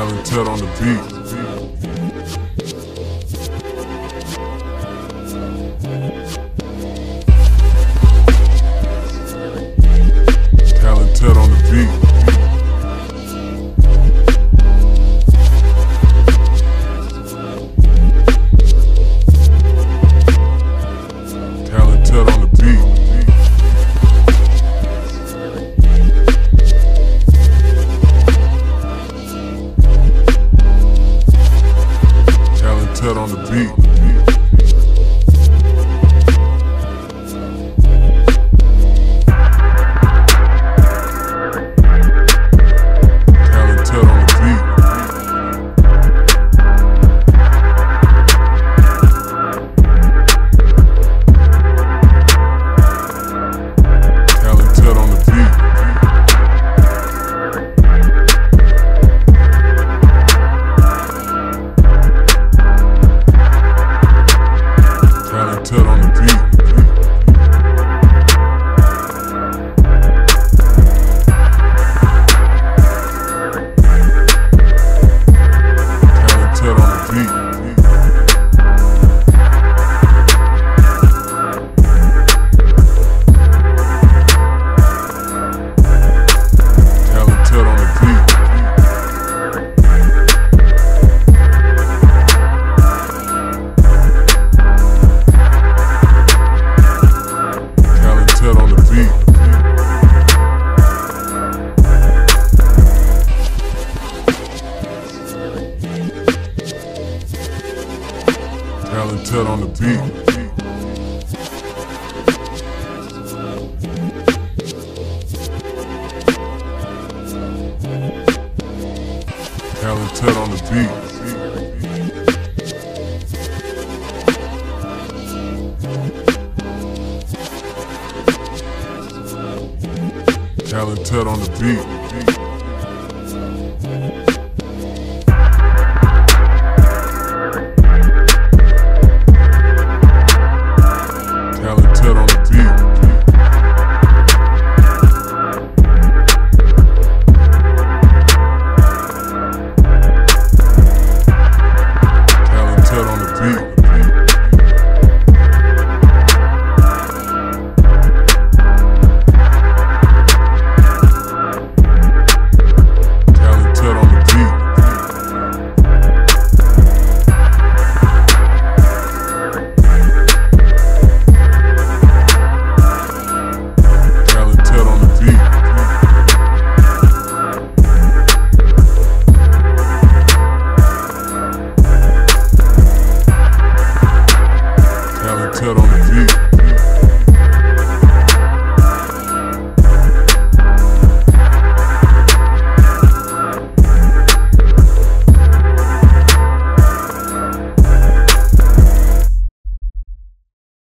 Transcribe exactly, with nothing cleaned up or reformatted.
Talented on the beat. Talented on the beat. Talented on the beat. Talented on the beat. Talented on the beat. Talented on the beat. Talented on the beat. Talented on the beat. Talented on the beat. Talented on the beat. Talented on the beat. Talented on the beat. Talented on the beat. Talented on the beat. Talented on the beat. Talented on the beat. Talented on the beat. Talented on the